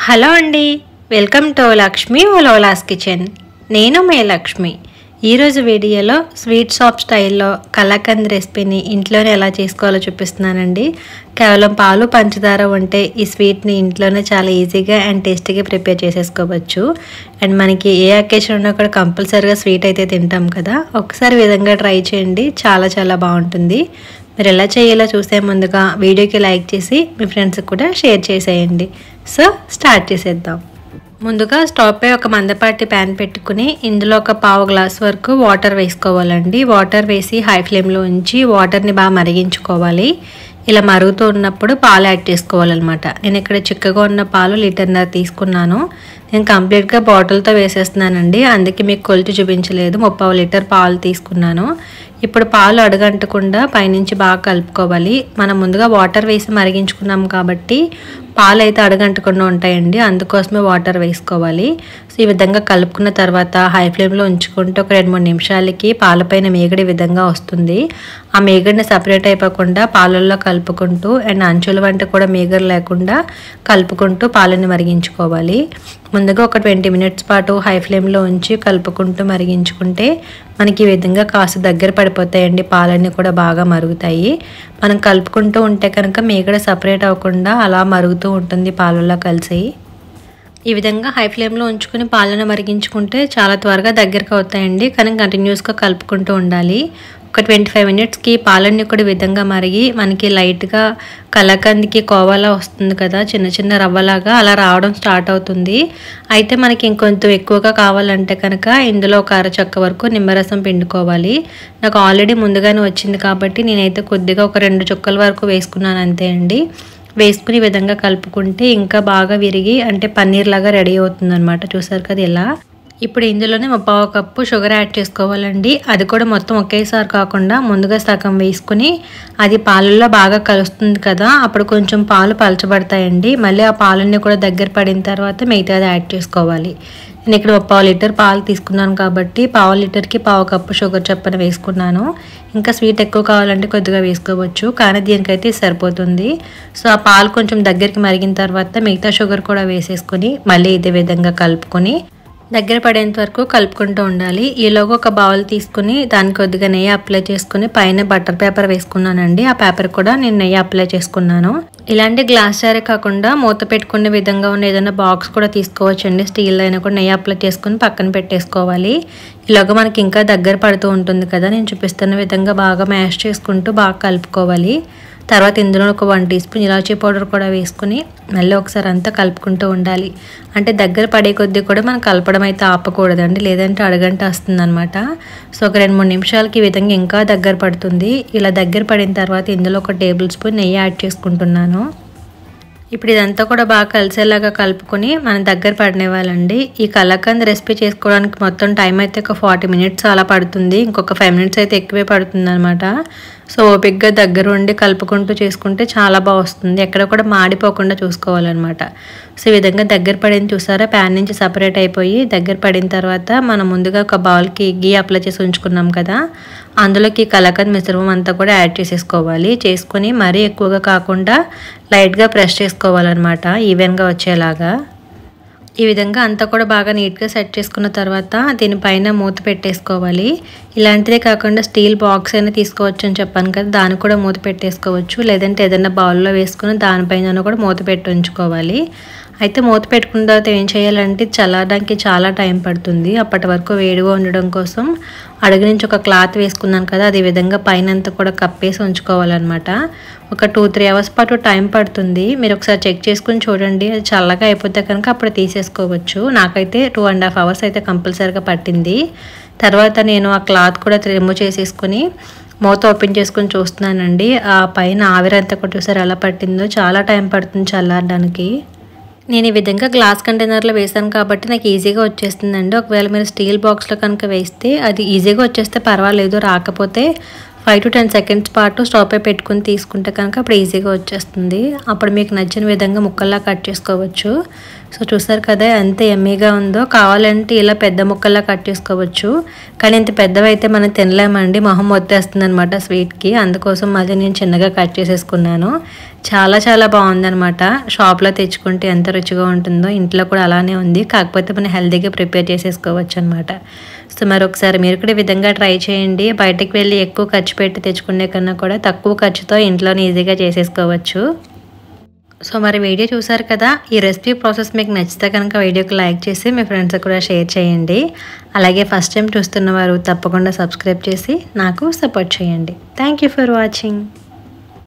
Hello అండి, welcome to Lakshmi ఓలోలాస్ kitchen. నేను మే లక్ష్మి. ఈరోజు వీడియోలో స్వీట్ షాప్ స్టైల్లో కలాకండ్ రెసిపీని ఇంట్లోనే ఎలా చేసుకోవాలో చూపిస్తున్నానండి. కేవలం పాలు పంచదార ఉంటే ఈ స్వీట్ని ఇంట్లోనే చాలా ఈజీగా అండ్ టేస్టీగా ప్రిపేర్ చేసేసుకోవచ్చు. అండ్ మనకి ఏ అకేషన్ ఉన్నా కూడా కంపల్సరీగా స్వీట్ అయితే తింటాం కదా, ఒకసారి విధంగా ట్రై చేయండి, చాలా బాగుంటుంది. మీరు ఎలా చేయాలో చూసే ముందుగా వీడియోకి లైక్ చేసి మీ ఫ్రెండ్స్కి కూడా షేర్ చేసేయండి. సో స్టార్ట్ చేసేద్దాం. ముందుగా స్టవ్ పై ఒక మందపాటి ప్యాన్ పెట్టుకుని ఇందులో ఒక పావు గ్లాస్ వరకు వాటర్ వేసుకోవాలండి. వాటర్ వేసి హై ఫ్లేమ్లో ఉంచి వాటర్ని బాగా మరిగించుకోవాలి. ఇలా మరుగుతూ ఉన్నప్పుడు పాలు యాడ్ చేసుకోవాలన్నమాట. నేను ఇక్కడ చిక్కగా ఉన్న పాలు 1.5 లీటర్ తీసుకున్నాను. నేను కంప్లీట్గా బాటిల్తో వేసేస్తున్నానండి, అందుకే మీకు కొలిచి చూపించలేదు. 3/4 లీటర్ పాలు తీసుకున్నాను. ఇప్పుడు పాలు అడుగంటకుండా పైనుంచి బాగా కలుపుకోవాలి. మనం ముందుగా వాటర్ వేసి మరిగించుకున్నాం కాబట్టి పాలు అయితే అడుగంటకుండా ఉంటాయండి, అందుకోసమే వాటర్ వేసుకోవాలి. సో ఈ విధంగా కలుపుకున్న తర్వాత హై ఫ్లేమ్లో ఉంచుకుంటే ఒక 2-3 నిమిషాలకి పాలపైన మేగడి విధంగా వస్తుంది. ఆ మేగడిని సపరేట్ అయిపోకుండా పాలల్లో కలుపుకుంటూ అండ్ అంచుల వంట కూడా మేగడ లేకుండా కలుపుకుంటూ పాలని మరిగించుకోవాలి. ముందుగా ఒక 20 మినిట్స్ పాటు హై ఫ్లేమ్లో ఉంచి కలుపుకుంటూ మరిగించుకుంటే మనకి ఈ విధంగా కాస్త దగ్గర పడిపోతాయండి, పాలన్నీ కూడా బాగా మరుగుతాయి. మనం కలుపుకుంటూ ఉంటే కనుక మేగడ సపరేట్ అవ్వకుండా అలా మరుగుతూ ఉంటుంది పాలల్లో కలిసి. ఈ విధంగా హై ఫ్లేమ్లో ఉంచుకుని పాలను మరిగించుకుంటే చాలా త్వరగా దగ్గరకు అవుతాయండి, కానీ కంటిన్యూస్గా కలుపుకుంటూ ఉండాలి. ఒక 25 మినిట్స్కి పాలన్నీ కూడా విధంగా మరిగి మనకి లైట్గా కలాకండ్కి కోవాలా వస్తుంది కదా, చిన్న రవ్వలాగా అలా రావడం స్టార్ట్ అవుతుంది. అయితే మనకి ఇంకొంచెం ఎక్కువగా కావాలంటే కనుక ఇందులో ఒక అరచక్క వరకు నిమ్మరసం పిండుకోవాలి. నాకు ఆల్రెడీ ముందుగానే వచ్చింది కాబట్టి నేనైతే కొద్దిగా ఒక 2 చుక్కల వరకు వేసుకున్నాను అంతే అండి. వేసుకుని ఈ విధంగా కలుపుకుంటే ఇంకా బాగా విరిగి అంటే పన్నీర్ లాగా రెడీ అవుతుంది అనమాట. చూసారు కదా ఇలా. ఇప్పుడు ఇందులోనే 1/4 కప్పు షుగర్ యాడ్ చేసుకోవాలండి. అది కూడా మొత్తం ఒకేసారి కాకుండా ముందుగా సగం వేసుకుని అది పాలల్లో బాగా కలుస్తుంది కదా, అప్పుడు కొంచెం పాలు పలచబడతాయండి. మళ్ళీ ఆ పాలన్నీ కూడా దగ్గర పడిన తర్వాత మిగతాది యాడ్ చేసుకోవాలి. నేను ఇక్కడ 1/4 లీటర్ పాలు తీసుకున్నాను కాబట్టి 1/4 లీటర్కి 1/4 కప్పు షుగర్ చొప్పున వేసుకున్నాను. ఇంకా స్వీట్ ఎక్కువ కావాలంటే కొద్దిగా వేసుకోవచ్చు, కానీ దీనికైతే సరిపోతుంది. సో ఆ పాలు కొంచెం దగ్గరికి మరిగిన తర్వాత మిగతా షుగర్ కూడా వేసేసుకుని మళ్ళీ ఇదే విధంగా కలుపుకొని దగ్గర పడేంత వరకు కలుపుకుంటూ ఉండాలి. ఈలోగా ఒక బౌల్ తీసుకుని దానికి కొద్దిగా నెయ్యి అప్లై చేసుకుని పైన బటర్ పేపర్ వేసుకున్నానండి. ఆ పేపర్ కూడా నేను నెయ్యి అప్లై చేసుకున్నాను. ఇలాంటి గ్లాస్ జారే కాకుండా మూత పెట్టుకునే విధంగా ఉన్న ఏదైనా బాక్స్ కూడా తీసుకోవచ్చండి. స్టీల్ అయినా కూడా నెయ్యి అప్లై చేసుకుని పక్కన పెట్టేసుకోవాలి. ఇలాగ మనకి ఇంకా దగ్గర పడుతూ ఉంటుంది కదా, నేను చూపిస్తున్న విధంగా బాగా మ్యాష్ చేసుకుంటూ బాగా కలుపుకోవాలి. తర్వాత ఇందులో ఒక 1 టీ స్పూన్ ఇలాచీ పౌడర్ కూడా వేసుకుని మళ్ళీ ఒకసారి అంతా కలుపుకుంటూ ఉండాలి. అంటే దగ్గర పడే కొద్దీ కూడా మనం కలపడం అయితే ఆపకూడదండి, లేదంటే అడగంట వస్తుంది అనమాట. సో ఒక 2-3 నిమిషాలకి ఈ విధంగా ఇంకా దగ్గర పడుతుంది. ఇలా దగ్గర పడిన తర్వాత ఇందులో ఒక 1 టేబుల్ స్పూన్ నెయ్యి యాడ్ చేసుకుంటున్నాను. ఇప్పుడు ఇదంతా కూడా బాగా కలిసేలాగా కలుపుకొని మనం దగ్గర పడినవ్వాలండి. ఈ కలాకండ్ రెసిపీ చేసుకోవడానికి మొత్తం టైం అయితే ఒక 40 మినిట్స్ అలా పడుతుంది. ఇంకొక 5 మినిట్స్ అయితే ఎక్కువే పడుతుంది అనమాట. సో ఓపిక్గా దగ్గర ఉండి కలుపుకుంటూ చేసుకుంటే చాలా బాగా వస్తుంది. ఎక్కడ కూడా మాడిపోకుండా చూసుకోవాలన్నమాట. సో ఈ విధంగా దగ్గర పడింది చూసారా, ప్యాన్ నుంచి సపరేట్ అయిపోయి దగ్గర పడిన తర్వాత మనం ముందుగా ఒక బౌల్కి గీ అప్లై చేసి ఉంచుకున్నాం కదా, అందులోకి కలాకండ్ మిశ్రమం అంతా కూడా యాడ్ చేసేసుకోవాలి. చేసుకొని మరీ ఎక్కువగా కాకుండా లైట్గా ప్రెస్ చేసుకోవాలన్నమాట, ఈవెన్గా వచ్చేలాగా. ఈ విధంగా అంతా కూడా బాగా నీట్గా సెట్ చేసుకున్న తర్వాత దీనిపైన మూత పెట్టేసుకోవాలి. ఇలాంటిదే కాకుండా స్టీల్ బాక్స్ అయినా తీసుకోవచ్చు అని చెప్పాను కదా, దానికి కూడా మూత పెట్టేసుకోవచ్చు. లేదంటే ఏదైనా బౌల్లో వేసుకుని దానిపైన కూడా మూత పెట్టి ఉంచుకోవాలి. అయితే మూత పెట్టుకున్న తర్వాత ఏం చేయాలంటే చల్లారడానికి చాలా టైం పడుతుంది. అప్పటి వరకు వేడిగా ఉండడం కోసం అడుగు నుంచి ఒక క్లాత్ వేసుకున్నాను కదా, అది విధంగా పైన అంతా కూడా కప్పేసి ఉంచుకోవాలన్నమాట. ఒక 2-3 అవర్స్ పాటు టైం పడుతుంది. మీరు ఒకసారి చెక్ చేసుకుని చూడండి, అది చల్లగా అయిపోతే కనుక అప్పుడు తీసేసుకోవచ్చు. నాకైతే 2.5 అవర్స్ అయితే కంపల్సరీగా పట్టింది. తర్వాత నేను ఆ క్లాత్ కూడా రిమూవ్ చేసేసుకుని మూత ఓపెన్ చేసుకుని చూస్తున్నానండి. ఆ పైన ఆవిరంతా కూడా చూసారు ఎలా పట్టిందో, చాలా టైం పడుతుంది చల్లారడానికి. నేను ఈ విధంగా గ్లాస్ కంటైనర్లో వేసాను కాబట్టి నాకు ఈజీగా వచ్చేస్తుందండి. ఒకవేళ మీరు స్టీల్ బాక్స్లో కనుక వేస్తే అది ఈజీగా వచ్చేస్తే పర్వాలేదు, రాకపోతే 5 to 10 సెకండ్స్ పాటు స్టవ్ పై పెట్టుకుని తీసుకుంటే కనుక అప్పుడు ఈజీగా వచ్చేస్తుంది. అప్పుడు మీకు నచ్చిన విధంగా ముక్కల్లా కట్ చేసుకోవచ్చు. సో చూసారు కదా ఎంత యమ్మీగా ఉందో. కావాలంటే ఇలా పెద్ద ముక్కల్లా కట్ చేసుకోవచ్చు, కానీ ఇంత పెద్దవైతే మనం తినలేమండి, మొహం వచ్చేస్తుంది అనమాట స్వీట్కి. అందుకోసం మళ్ళీ నేను చిన్నగా కట్ చేసేసుకున్నాను. చాలా చాలా బాగుందనమాట. షాప్లో తెచ్చుకుంటే ఎంత రుచిగా ఉంటుందో ఇంట్లో కూడా అలానే ఉంది, కాకపోతే మనం హెల్తీగా ప్రిపేర్ చేసేసుకోవచ్చు అనమాట. సో మరొకసారి మీరు కూడా ఈ విధంగా ట్రై చేయండి. బయటకు వెళ్ళి ఎక్కువ ఖర్చు పెట్టి తెచ్చుకునే కన్నా కూడా తక్కువ ఖర్చుతో ఇంట్లోనే ఈజీగా చేసేసుకోవచ్చు. సో మరి వీడియో చూసారు కదా. ఈ రెసిపీ ప్రాసెస్ మీకు నచ్చితే కనుక వీడియోకి లైక్ చేసి మీ ఫ్రెండ్స్కి కూడా షేర్ చేయండి. అలాగే ఫస్ట్ టైం చూస్తున్న వారు తప్పకుండా సబ్స్క్రైబ్ చేసి నాకు సపోర్ట్ చేయండి. Thank you for watching.